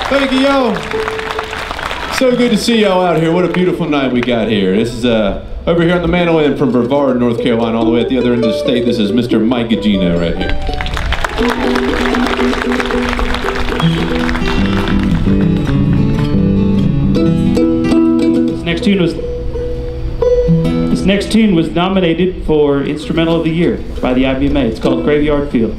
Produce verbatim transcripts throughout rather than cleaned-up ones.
Thank you, y'all. So good to see y'all out here. What a beautiful night we got here. This is uh, over here on the Mandolin from Brevard, North Carolina, all the way at the other end of the state. This is Mister Mike Guggino right here. This next tune was this next tune was nominated for Instrumental of the Year by the I B M A. It's called Graveyard Field.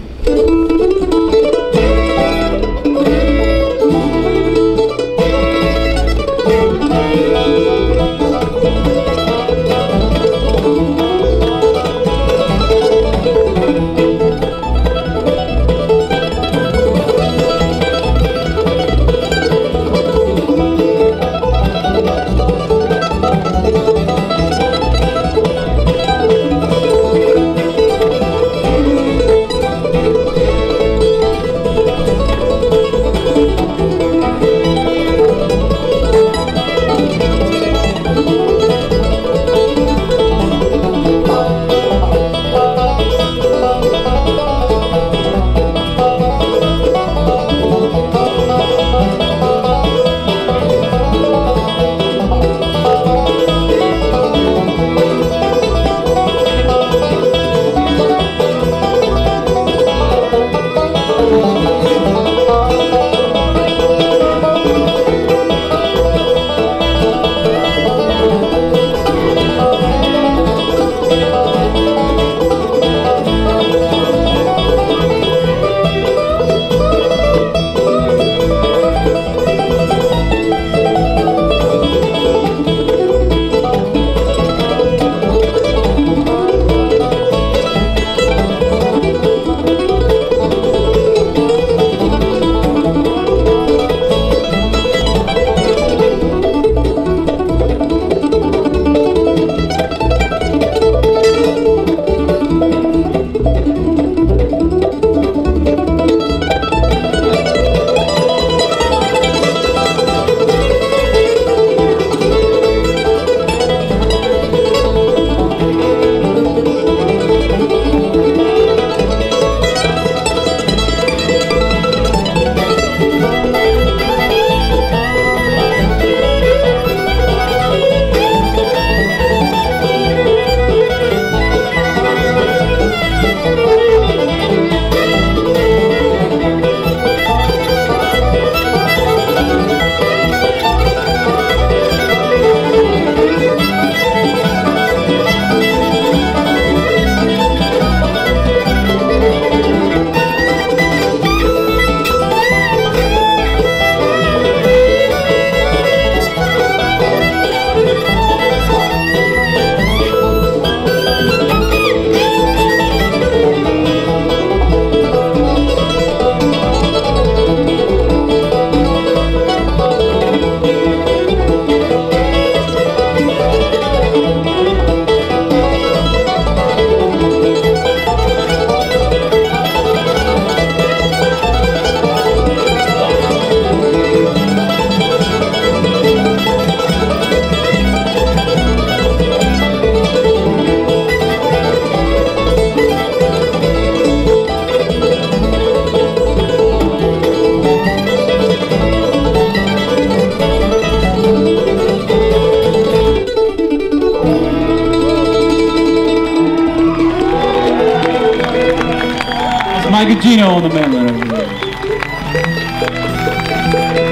Guggino on the Mandolin over here.